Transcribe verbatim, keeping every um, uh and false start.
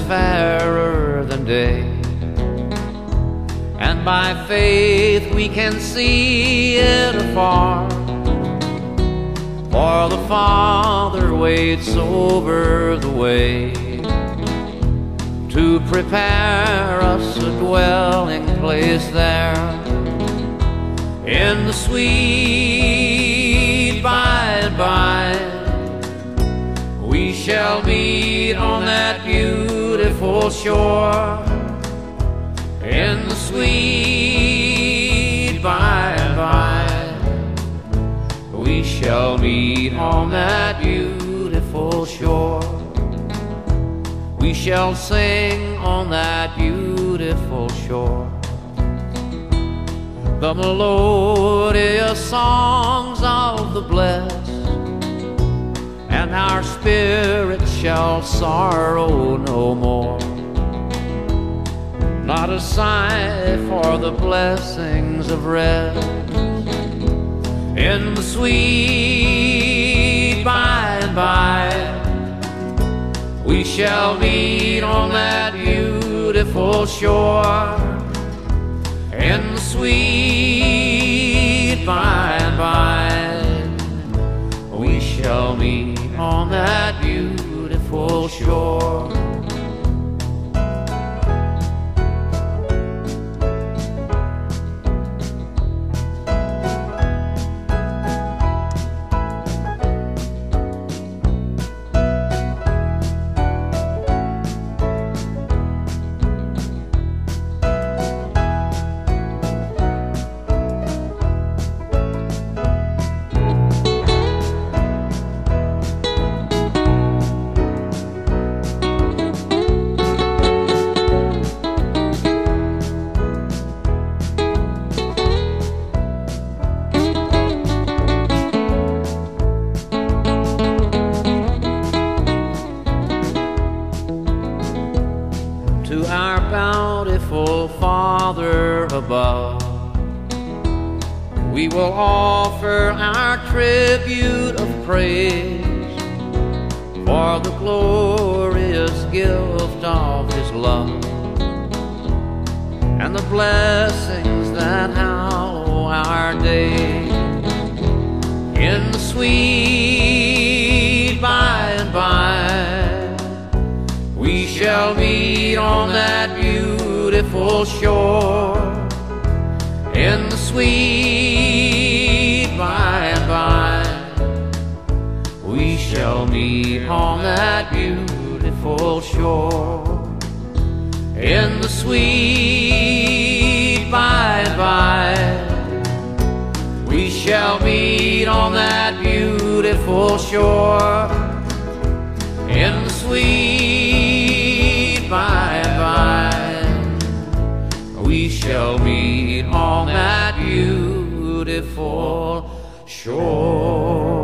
fairer than day, and by faith we can see it afar. For the Father waits over the way to prepare us a dwelling place there in the sweet by and by. We shall meet on that beautiful shore in the sweet by and by. We shall meet on that beautiful shore. We shall sing on that beautiful shore the melodious songs of the blessed, and our spirits shall sorrow no more. Not a sigh for the blessings of rest in the sweet by and by. We shall meet on that beautiful shore in the sweet by and by. We shall meet on that beautiful shore. To our bountiful Father above, we will offer our tribute of praise for the glorious gift of His love and the blessings that hallow our day in the sweet by and by. We shall meet on that beautiful shore in the sweet by and by. We shall meet on that beautiful shore in the sweet by and by. We shall meet on that beautiful shore in the sweet by and by. We shall meet on that beautiful shore.